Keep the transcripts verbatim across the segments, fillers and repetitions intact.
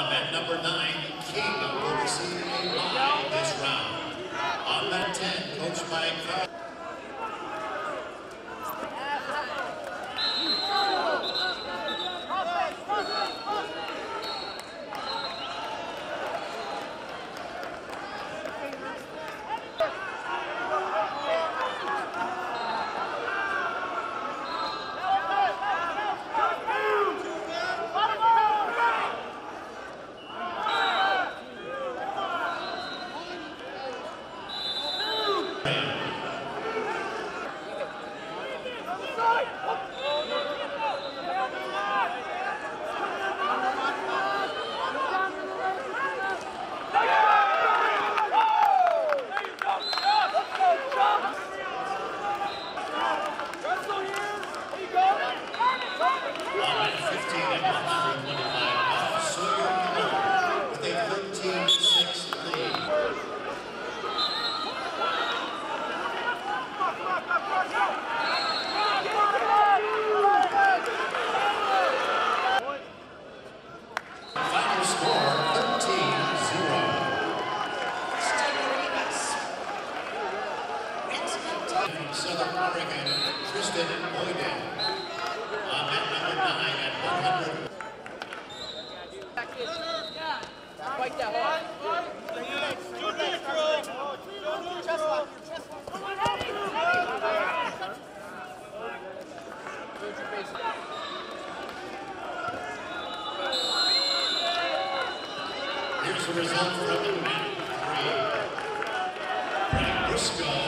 Um, at number nine, King will receive a bye this round. On that ten, coached by Carl. Southern Oregon, Tristan Boyden. On at number nine at one hundred. Fight that hard. Here's the result from the men three. Frank Briscoe.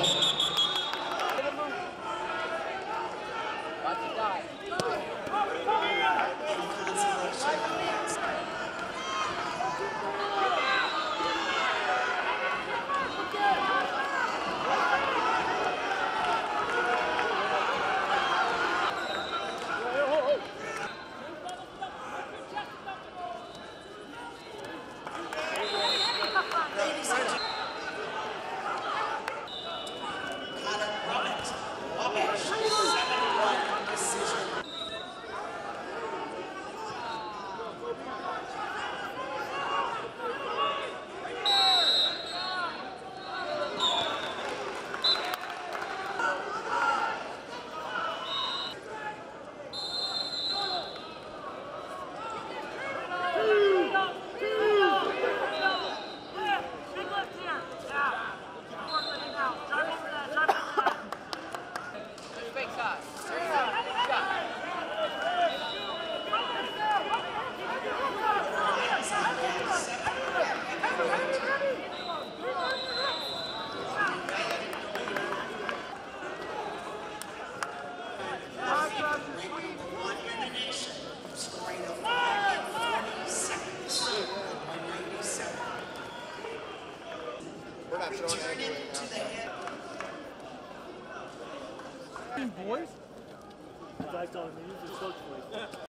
Turn it to the head. Boys? That's all I mean. It's